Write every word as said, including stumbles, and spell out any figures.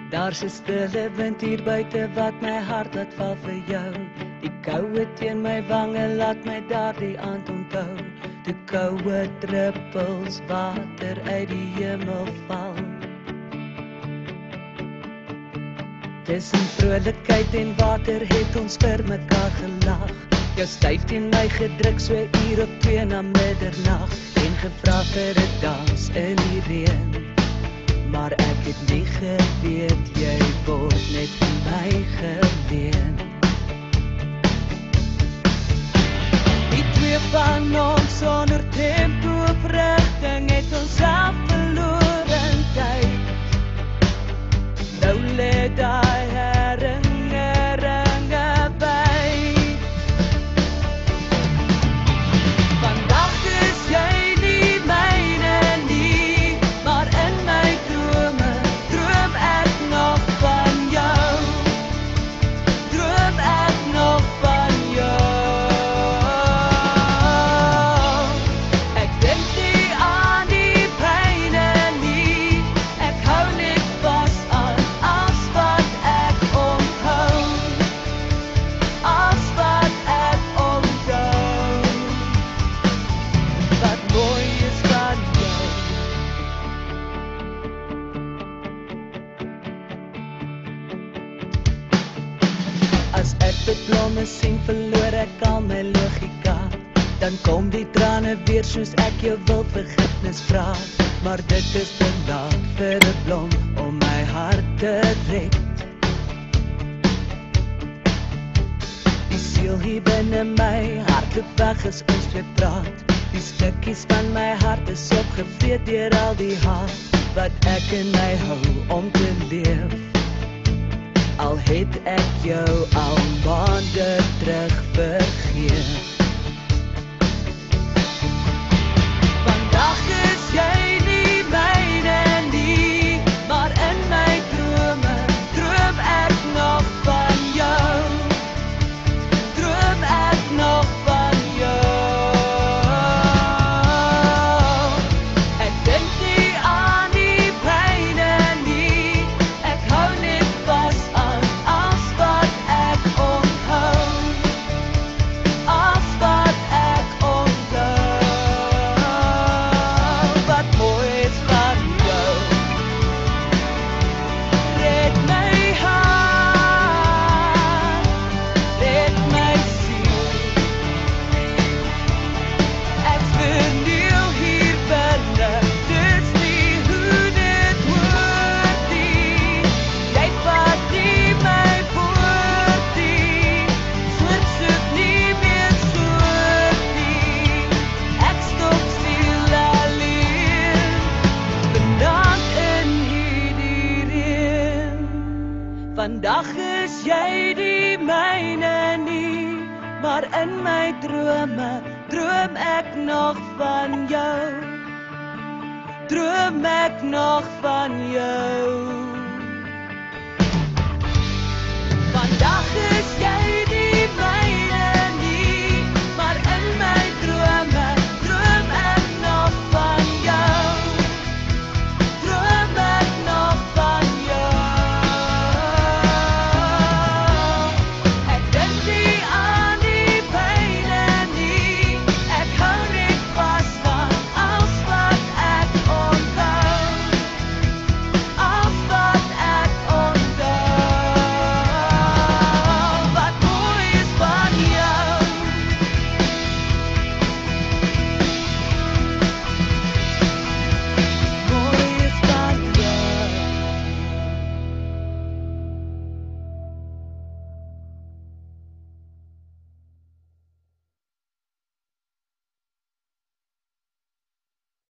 Daar's 'n stille wind hier buite wat my hart laat val vir jou. Die koue teen my wange laat my daardie aand onthou. Die koue druppels water uit die hemel val. Tussen vrolikheid en water het ons vir mekaar gelag. Jou styf teen my gedruk so uur op twee na middernag. En gevra vir 'n dans in die reën. Maar ek het nie geweet, jy word net vir my geleen. Die twee van ons sonder tempo of rigting het ons self verloor in tyd. Nou lê daai herinneringe by. Vandag is jy nie myne nie, maar in my drome droom ek nog van jou. Droom ek nog van jou. Ek dink nie aan die pyne nie, ek hou net vas aan as wat ek onthou. As wat ek onthou. Wat mooi is van jou. As ek die blomme sien, verloor ek al my logika. Dan kom die trane weer soos ek jou wil vergifnis vra. Maar dit is te laat vir 'n blom om my hart te red. Die siel hier binne my hart loop weg as ons twee praat. Die stukkies van my hart is opgevreet deur al die haat wat ek in my hou om te leef. Al het ek jou al maande terug vergeet. Vandag is jy nie myne nie, maar in my drome droom ek nog van jou. Droom ek nog van jou. Ek dink nie aan die pyne nie, ek hou net vas aan as wat ek onthou. As wat ek onthou. Wat mooi is van jou. Red my hart, red my siel. Ek's verniel hier binne, dis nie hoe dit hoort nie. Jy vat nie my woord nie, soort soek nie meer soort nie. Ek stop stil alleen, vanaand in hierdie reën. Vandag is jy die myne nie, maar in my drome droom ek nog van jou. Droom ek nog van jou. Vandag is jy die